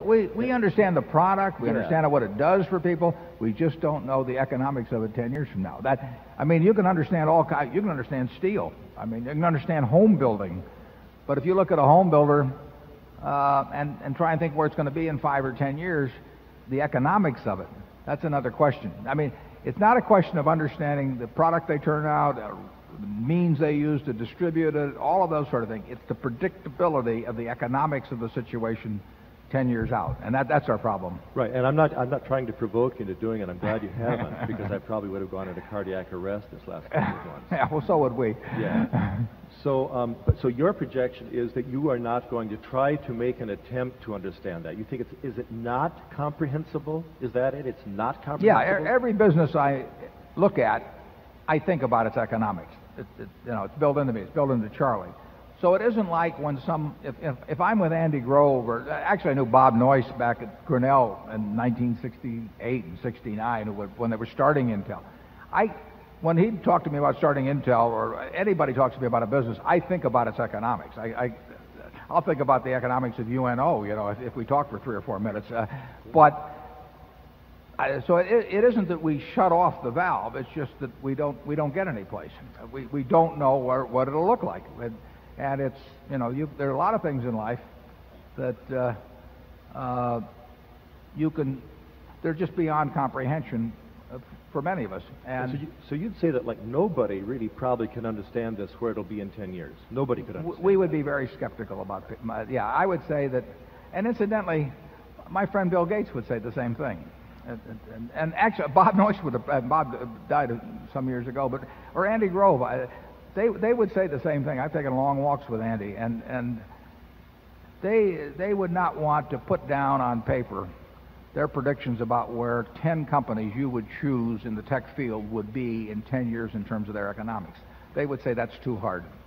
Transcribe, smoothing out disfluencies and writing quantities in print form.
We understand the product. We Yeah. understand what it does for people. We just don't know the economics of it 10 years from now. I mean, you can understand you can understand steel. I mean, you can understand home building. But if you look at a home builder and try and think where it's going to be in 5 or 10 years, the economics of it, that's another question. I mean, it's not a question of understanding the product they turn out, the means they use to distribute it, all of those sort of things. It's the predictability of the economics of the situation 10 years out, and that's our problem. Right, and I'm not trying to provoke you into doing it. I'm glad you haven't, because I probably would have gone into cardiac arrest this last couple of months. Yeah, well, so would we. Yeah. So your projection is that you are not going to try to make an attempt to understand that. You think is it not comprehensible? Is that it? It's not comprehensible? Yeah, every business I look at, I think about its economics. It's built into me. It's built into Charlie. So it isn't like when if I'm with Andy Grove, or actually I knew Bob Noyce back at Grinnell in 1968 and 69 when they were starting Intel. When he talked to me about starting Intel, or anybody talks to me about a business, I think about its economics. I'll think about the economics of UNO, if we talk for 3 or 4 minutes. So it isn't that we shut off the valve. It's just that we don't get any place. We don't know what it'll look like. And it's, there are a lot of things in life that they're just beyond comprehension for many of us. And so you'd say that, like, nobody really probably can understand this, where it'll be in 10 years. Nobody could understand. We would be very skeptical about it. Yeah, I would say that, and incidentally, my friend Bill Gates would say the same thing. And actually, Bob Noyce Bob died some years ago, or Andy Grove, they would say the same thing. I've taken long walks with Andy, and they would not want to put down on paper their predictions about where 10 companies you would choose in the tech field would be in 10 years in terms of their economics. They would say that's too hard.